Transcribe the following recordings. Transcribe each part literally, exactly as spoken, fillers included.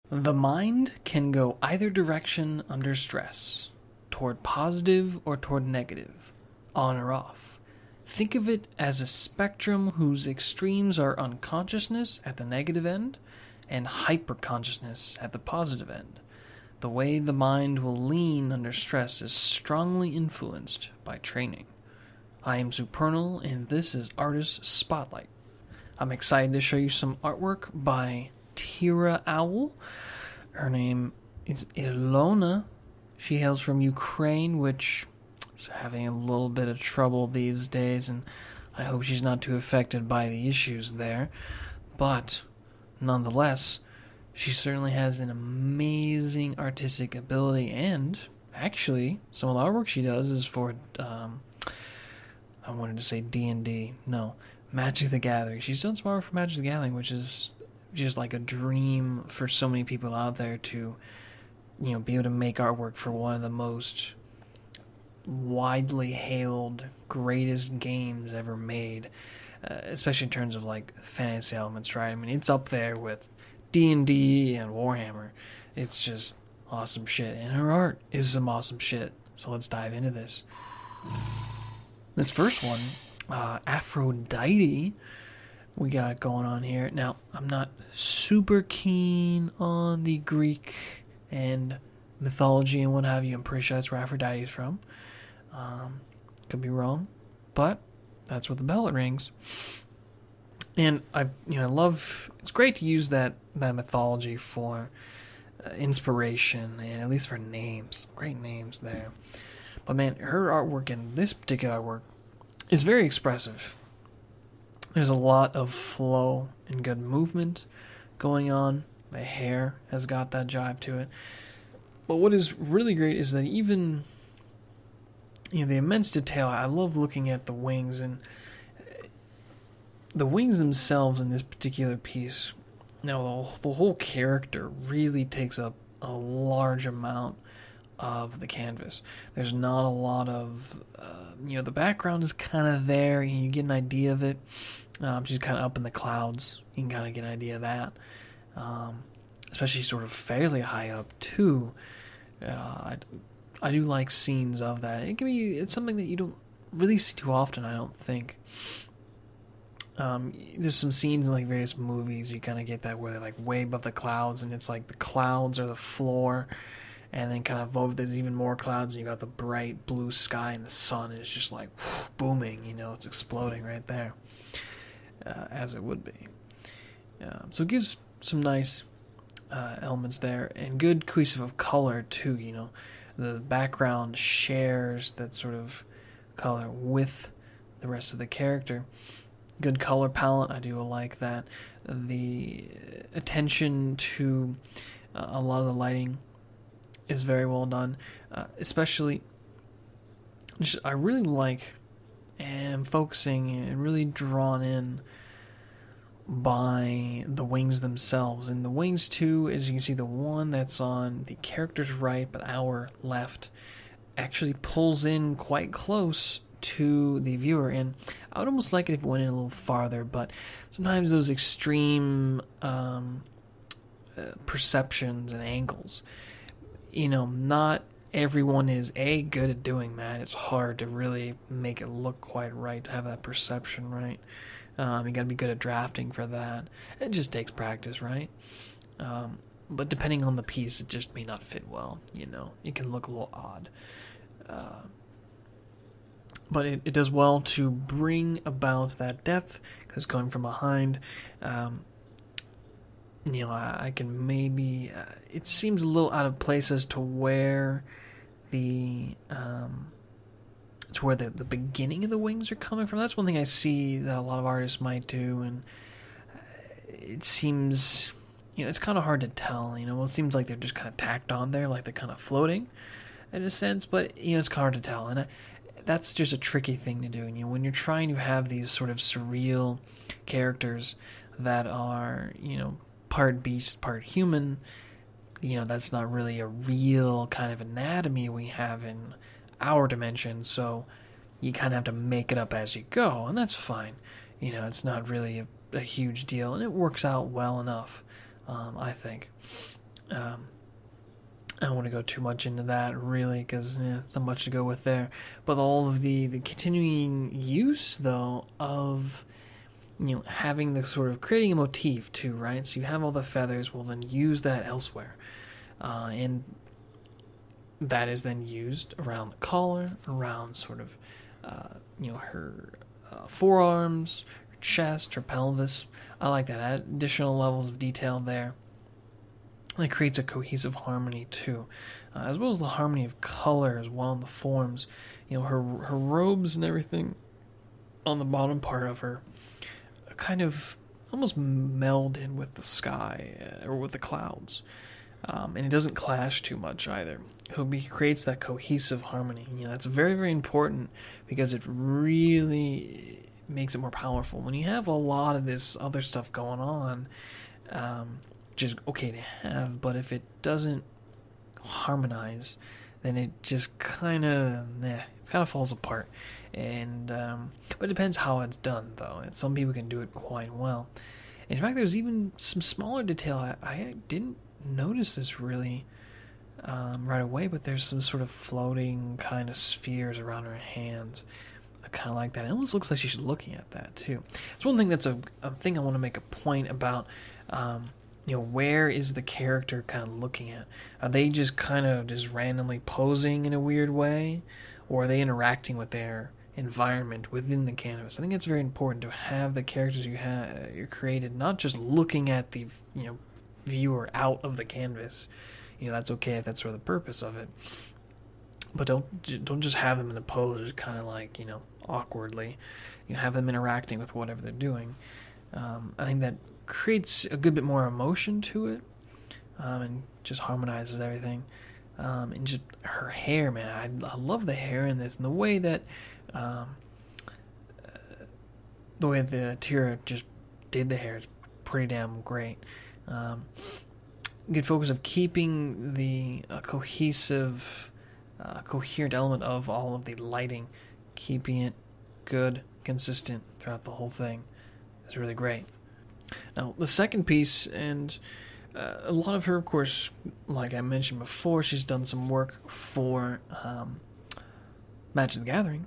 The mind can go either direction under stress, toward positive or toward negative, on or off. Think of it as a spectrum whose extremes are unconsciousness at the negative end and hyperconsciousness at the positive end. The way the mind will lean under stress is strongly influenced by training. I am Supernal, and this is Artist Spotlight. I'm excited to show you some artwork by Tira Owl. Her name is Ilona. She hails from Ukraine, which is having a little bit of trouble these days, and I hope she's not too affected by the issues there. But nonetheless, she certainly has an amazing artistic ability, and actually, some of the artwork she does is for, um, I wanted to say D and D. No, Magic the Gathering. She's done some art for Magic the Gathering, which is just like a dream for so many people out there to, you know, be able to make artwork for one of the most widely hailed, greatest games ever made, uh, especially in terms of like fantasy elements, right? I mean, it's up there with D and D and Warhammer. It's just awesome shit, and her art is some awesome shit. So let's dive into this. This first one, uh, Aphrodite, we got going on here. Now, I'm not super keen on the Greek and mythology and what have you. I'm pretty sure that's where Aphrodite is from. Um, could be wrong, but that's what the bell rings. And I, you know, I love. It's great to use that that mythology for uh, inspiration and at least for names. Great names there. But man, her artwork in this particular artwork is very expressive. There's a lot of flow and good movement going on. The hair has got that jive to it. But what is really great is that even, you know, the immense detail. I love looking at the wings, and the wings themselves in this particular piece. Now, the, the whole character really takes up a large amount of the canvas. There's not a lot of, uh, you know, the background is kind of there. You get an idea of it. Um, she's kind of up in the clouds. You can kind of get an idea of that. Um, especially sort of fairly high up, too. Uh, I, I do like scenes of that. It can be, it's something that you don't really see too often, I don't think. Um, there's some scenes in like various movies you kind of get that where they're like way above the clouds, and it's like the clouds are the floor, and then kind of above there's even more clouds, and you got the bright blue sky, and the sun is just like whoosh, booming, you know, it's exploding right there, uh, as it would be. Um, so it gives some nice uh, elements there, and good cohesive of color too, you know. The background shares that sort of color with the rest of the character. Good color palette, I do like that. The attention to uh, a lot of the lighting is very well done, uh, especially just, I really like and I'm focusing and really drawn in by the wings themselves. And the wings too, as you can see, the one that's on the character's right but our left actually pulls in quite close to the viewer, and I would almost like it if it went in a little farther, but sometimes those extreme um, uh, perceptions and angles, you know, not everyone is A, good at doing that. It's hard to really make it look quite right, to have that perception right. Um, you gotta be good at drafting for that. It just takes practice, right? Um, but depending on the piece, it just may not fit well, you know. It can look a little odd. Uh, But it, it does well to bring about that depth, because going from behind, um, you know, I, I can maybe, uh, it seems a little out of place as to where the, um, to where the, the beginning of the wings are coming from. That's one thing I see that a lot of artists might do, and it seems, you know, it's kind of hard to tell, you know, it seems like they're just kind of tacked on there, like they're kind of floating in a sense, but, you know, it's hard to tell, and I, that's just a tricky thing to do. And, you know, when you're trying to have these sort of surreal characters that are, you know, part beast, part human, you know, that's not really a real kind of anatomy we have in our dimension. So you kind of have to make it up as you go, and that's fine. You know, it's not really a, a huge deal, and it works out well enough, um, I think. Um, I don't want to go too much into that, really, because eh, it's not much to go with there. But all of the, the continuing use, though, of, you know, having the sort of creating a motif, too, right? So you have all the feathers, well, then use that elsewhere. Uh, and that is then used around the collar, around sort of, uh, you know, her uh, forearms, her chest, her pelvis. I like that. Add additional levels of detail there. It creates a cohesive harmony too, uh, as well as the harmony of color as well in the forms. You know, her her robes and everything on the bottom part of her kind of almost meld in with the sky uh, or with the clouds, um, and it doesn't clash too much either. So it creates that cohesive harmony. You know, that's very very important because it really makes it more powerful when you have a lot of this other stuff going on. Um, Just okay to have, but if it doesn't harmonize, then it just kind of eh, kind of falls apart. And um, but it depends how it's done, though. And some people can do it quite well. In fact, there's even some smaller detail. I, I didn't notice this really um, right away, but there's some sort of floating kind of spheres around her hands. I kind of like that. It almost looks like she's looking at that too. It's one thing that's a, a thing I want to make a point about. Um, You know, where is the character kind of looking at? Are they just kind of just randomly posing in a weird way? Or are they interacting with their environment within the canvas? I think it's very important to have the characters you have you created not just looking at the, you know, viewer out of the canvas. You know, that's okay if that's sort of the purpose of it. But don't don't just have them in the pose kind of like, you know, awkwardly. You have them interacting with whatever they're doing. Um, I think that creates a good bit more emotion to it, um, and just harmonizes everything. Um, and just her hair, man, I, I love the hair in this, and the way that, um, uh, the way the Tira just did the hair is pretty damn great. Um, good focus of keeping the uh, cohesive, uh, coherent element of all of the lighting, keeping it good, consistent throughout the whole thing. It's really great. Now, the second piece, and uh, a lot of her, of course, like I mentioned before, she's done some work for um, Magic the Gathering.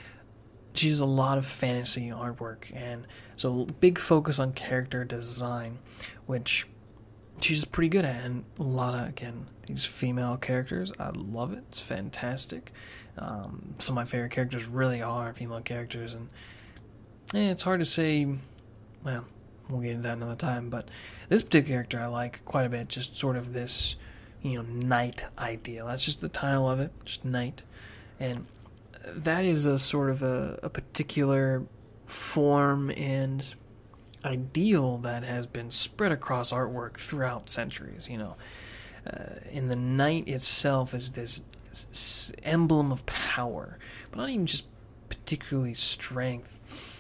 She does a lot of fantasy artwork, and so big focus on character design, which she's pretty good at, and a lot of, again, these female characters. I love it. It's fantastic. Um, some of my favorite characters really are female characters, and eh, it's hard to say, well, we'll get into that another time, but this particular character I like quite a bit, just sort of this, you know, knight ideal. That's just the title of it, just knight. And that is a sort of a, a particular form and ideal that has been spread across artwork throughout centuries, you know. Uh, and the knight itself is this, this emblem of power, but not even just particularly strength,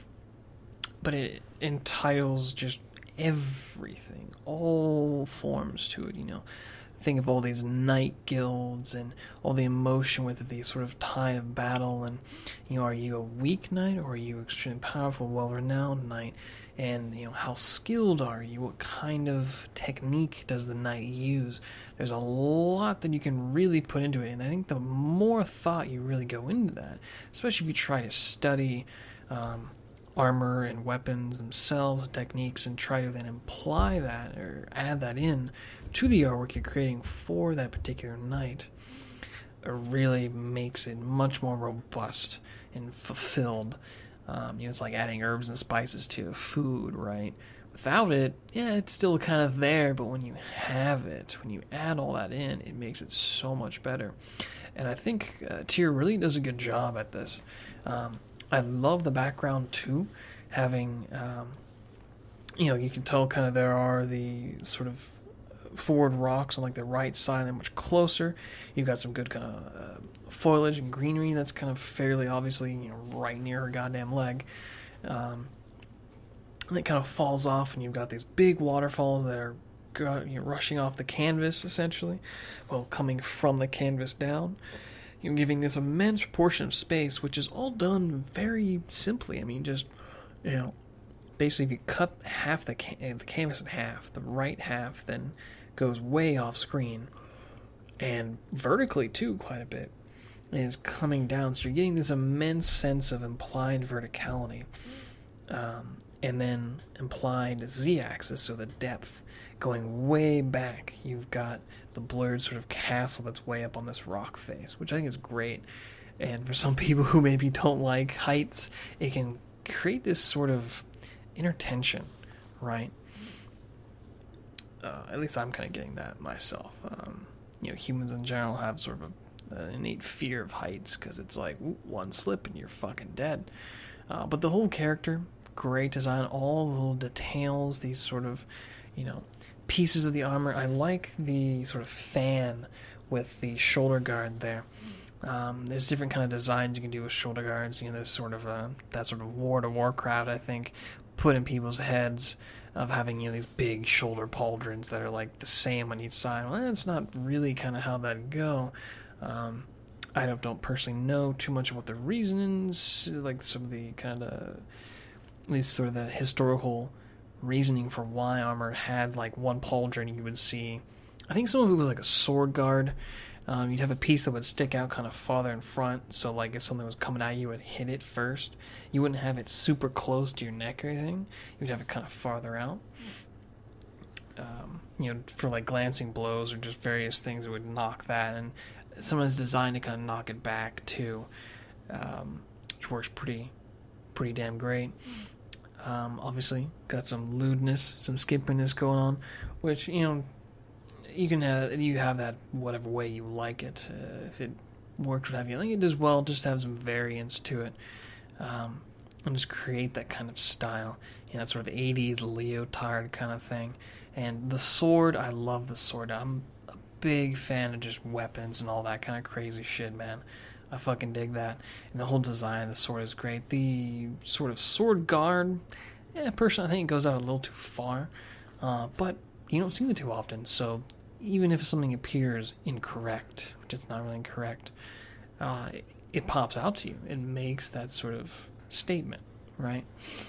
but it entitles just everything, all forms to it, you know. Think of all these knight guilds and all the emotion with it, the sort of tide of battle, and, you know, are you a weak knight or are you extremely powerful, well-renowned knight? And, you know, how skilled are you? What kind of technique does the knight use? There's a lot that you can really put into it, and I think the more thought you really go into that, especially if you try to study um, armor and weapons themselves, techniques, and try to then imply that or add that in to the artwork you're creating for that particular knight, it really makes it much more robust and fulfilled. Um, you know, it's like adding herbs and spices to food, right? Without it, yeah, it's still kind of there, but when you have it, when you add all that in, it makes it so much better. And I think uh, Tyr really does a good job at this. Um, I love the background too, having, um, you know, you can tell kind of there are the sort of forward rocks on like the right side, they're much closer. You've got some good kind of uh, foliage and greenery that's kind of fairly obviously, you know, right near her goddamn leg. Um, and it kind of falls off, and you've got these big waterfalls that are you know, rushing off the canvas, essentially, well, coming from the canvas down. You're giving this immense proportion of space, which is all done very simply. I mean, just, you know, basically if you cut half the, can- the canvas in half, the right half then goes way off screen, and vertically too, quite a bit, and is coming down. So you're getting this immense sense of implied verticality, um, and then implied z-axis, so the depth going way back. You've got the blurred sort of castle that's way up on this rock face, which I think is great. And for some people who maybe don't like heights, it can create this sort of inner tension, right? Uh, at least I'm kind of getting that myself. Um, you know, humans in general have sort of a, an innate fear of heights, because it's like, ooh, one slip and you're fucking dead. Uh, but the whole character, great design, all the little details, these sort of, you know, pieces of the armor. I like the sort of fan with the shoulder guard there. Um, there's different kind of designs you can do with shoulder guards. You know, there's sort of a, that sort of War to Warcraft, I think, put in people's heads of having, you know, these big shoulder pauldrons that are like the same on each side. Well, that's not really kind of how that'd go. Um, I don't, don't personally know too much about the reasons, like some of the kind of, at least sort of the historical reasoning for why armor had like one pauldron you would see. I think some of it was like a sword guard. Um, you'd have a piece that would stick out kind of farther in front, so like if something was coming at you, you would hit it first. You wouldn't have it super close to your neck or anything. You'd have it kind of farther out. Um, you know, for like glancing blows or just various things that would knock that, and someone's designed to kind of knock it back too, um, which works pretty, pretty damn great. Um, obviously, got some lewdness, some skimpiness going on, which, you know, you can have, you have that whatever way you like it. Uh, if it works, what have you. I think it does well just to have some variance to it, um, and just create that kind of style. You know, that sort of eighties leotard kind of thing. And the sword, I love the sword. I'm a big fan of just weapons and all that kind of crazy shit, man. I fucking dig that. And the whole design of the sword is great. The sort of sword guard, yeah, personally, I think it goes out a little too far. Uh, but you don't see it too often, so even if something appears incorrect, which it's not really incorrect, uh, it, it pops out to you. It makes that sort of statement, right?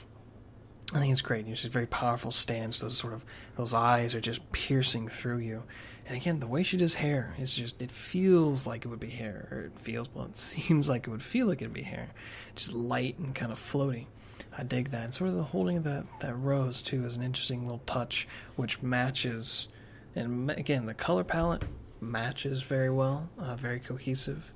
I think it's great. It's just a very powerful stance. Those sort of, those eyes are just piercing through you. And again, the way she does hair is just, it feels like it would be hair. Or it feels, well, it seems like it would feel like it'd be hair. Just light and kind of floaty. I dig that. And sort of the holding of that, that rose, too, is an interesting little touch, which matches. And again, the color palette matches very well. Uh, very cohesive.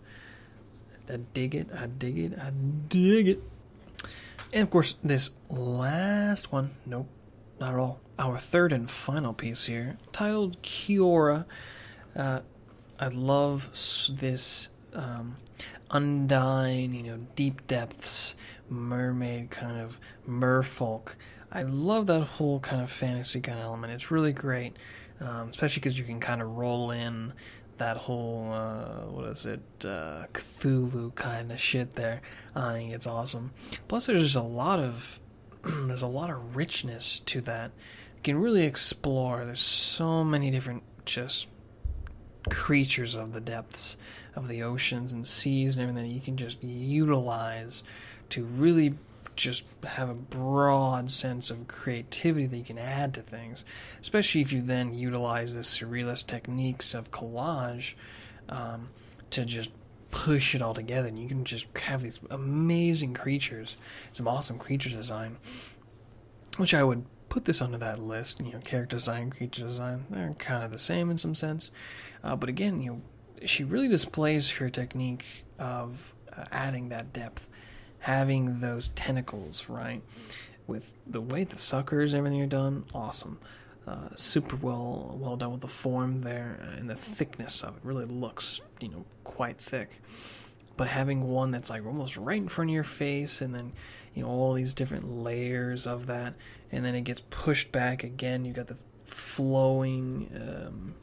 I dig it. I dig it. I dig it. And, of course, this last one, nope, not at all. Our third and final piece here, titled Kiora. Uh, I love this um, Undyne, you know, deep depths, mermaid kind of merfolk. I love that whole kind of fantasy kind of element. It's really great, um, especially because you can kind of roll in that whole, uh, what is it, uh, Cthulhu kind of shit there. I think it's awesome. Plus, there's just a lot of, there's a lot of richness to that. You can really explore. There's so many different just creatures of the depths of the oceans and seas and everything that you can just utilize to really just have a broad sense of creativity that you can add to things, especially if you then utilize the surrealist techniques of collage um, to just push it all together, and you can just have these amazing creatures, some awesome creature design, which I would put this under that list. You know, character design, creature design, they're kind of the same in some sense, uh, but again, you know, she really displays her technique of uh, adding that depth, having those tentacles, right? With the way the suckers and everything are done, awesome. Uh, super well well done with the form there and the thickness of it. Really looks, you know, quite thick. But having one that's like almost right in front of your face, and then, you know, all these different layers of that, and then it gets pushed back again. You got the flowing um,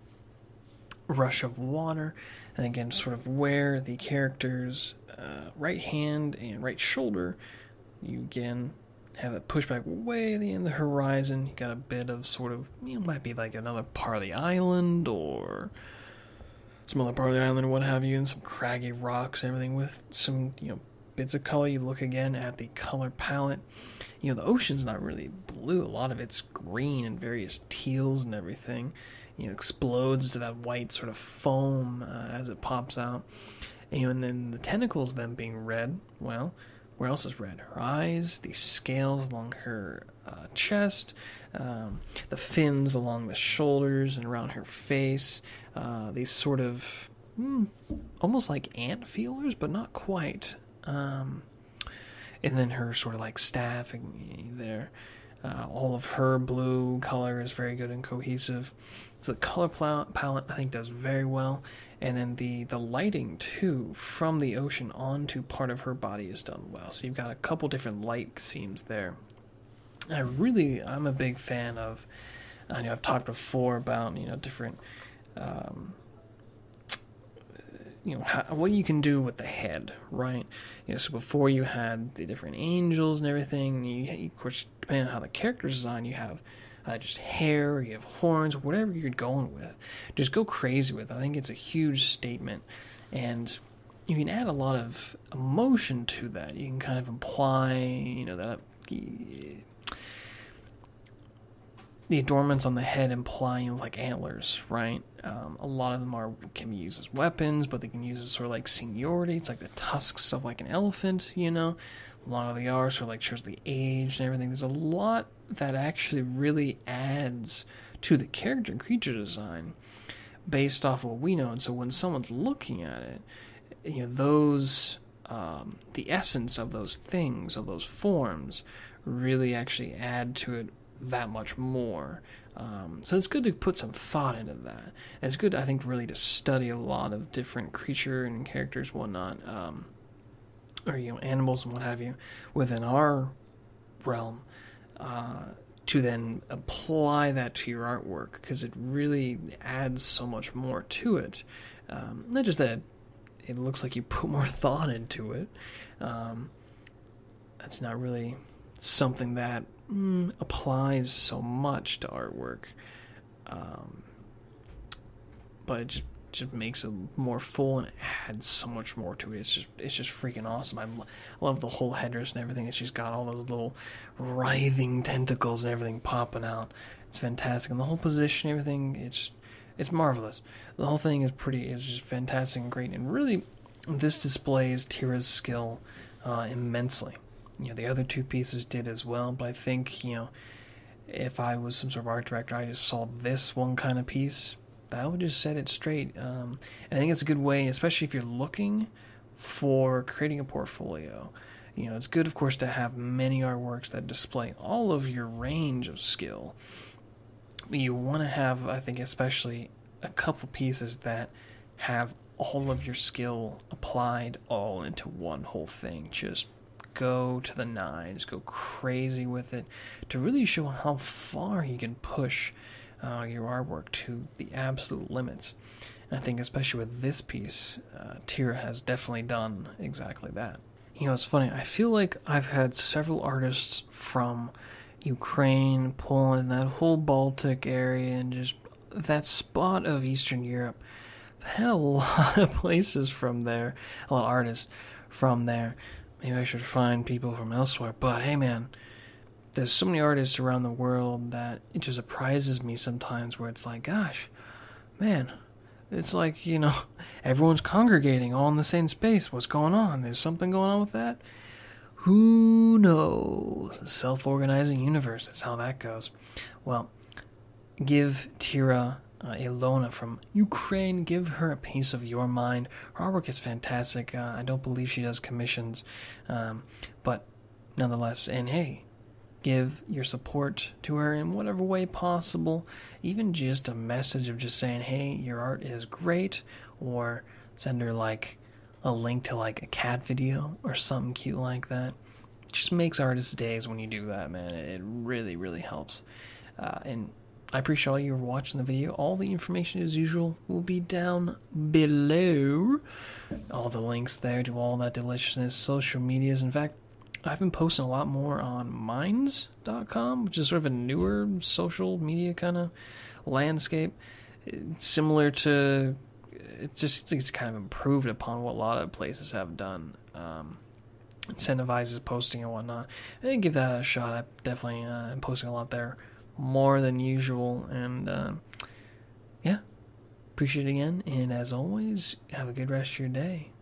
rush of water, and again, sort of where the character's uh, right hand and right shoulder, you again have it pushed back way at the end of the horizon. You got a bit of sort of, you know, might be like another part of the island or some other part of the island or what have you, and some craggy rocks and everything with some, you know, bits of color. You look again at the color palette. You know, the ocean's not really blue. A lot of it's green and various teals and everything. you know, explodes to that white sort of foam uh, as it pops out. And, you know, and then the tentacles then being red, well, where else is red? Her eyes, these scales along her uh, chest, um, the fins along the shoulders and around her face, uh, these sort of mm, almost like ant feelers, but not quite. Um, and then her sort of like staff there. Uh, all of her blue color is very good and cohesive. So the color palette, I think, does very well. And then the, the lighting, too, from the ocean onto part of her body is done well. So you've got a couple different light schemes there. I really, I'm a big fan of, I know I've talked before about, you know, different, um, you know, how, what you can do with the head, right? You know, so before you had the different angels and everything, you, you, of course, depending on how the character's designed, you have uh, just hair, you have horns, whatever you're going with. Just go crazy with it. I think it's a huge statement, and you can add a lot of emotion to that. You can kind of imply, you know, that the adornments on the head implying like antlers, right? Um, a lot of them are can be used as weapons, but they can use as sort of like seniority. It's like the tusks of like an elephant, you know. A lot of the are sort of like shows the age and everything. There's a lot that actually really adds to the character and creature design based off of what we know. And so when someone's looking at it, you know, those um, the essence of those things, of those forms, really actually add to it that much more. Um, so it's good to put some thought into that. And it's good, I think, really to study a lot of different creature and characters, whatnot, um, or, you know, animals and what have you, within our realm, uh, to then apply that to your artwork, because it really adds so much more to it. Um, not just that it looks like you put more thought into it. Um, that's not really something that mm, applies so much to artwork, um, but it just just makes it more full and adds so much more to it. It's just it's just freaking awesome. I love the whole headdress and everything. And she's got all those little writhing tentacles and everything popping out. It's fantastic, and the whole position, everything. It's it's marvelous. The whole thing is pretty. Is just fantastic and great, and really, this displays Tira's skill uh, immensely. You know, the other two pieces did as well, but I think, you know, if I was some sort of art director, I just saw this one kind of piece, that would just set it straight. Um, and I think it's a good way, especially if you're looking for creating a portfolio. You know, it's good, of course, to have many artworks that display all of your range of skill. But you want to have, I think, especially a couple pieces that have all of your skill applied all into one whole thing. Just go to the nines, go crazy with it, to really show how far you can push uh, your artwork to the absolute limits. And I think especially with this piece, uh, Tira has definitely done exactly that. You know, it's funny, I feel like I've had several artists from Ukraine, Poland, that whole Baltic area, and just that spot of Eastern Europe. I've had a lot of places from there, a lot of artists from there. Maybe I should find people from elsewhere. But hey, man, there's so many artists around the world that it just surprises me sometimes, where it's like, gosh, man, it's like, you know, everyone's congregating all in the same space. What's going on? There's something going on with that? Who knows? The self-organizing universe. That's how that goes. Well, give Tira Uh, Ilona from Ukraine, give her a piece of your mind. Her artwork is fantastic. Uh, I don't believe she does commissions, um, but nonetheless, and hey, give your support to her in whatever way possible. Even just a message of just saying, hey, your art is great, or send her like a link to like a cat video or something cute like that. It just makes artists' days when you do that, man. It really, really helps. Uh, and I appreciate all you watching the video. All the information, as usual, will be down below. All the links there to all that deliciousness, social medias. In fact, I've been posting a lot more on minds dot com, which is sort of a newer social media kind of landscape. It's similar to, it's just it's kind of improved upon what a lot of places have done. Um, incentivizes posting and whatnot. And give that a shot. I definitely uh, am posting a lot there, more than usual, and uh, Appreciate it again, and as always, have a good rest of your day.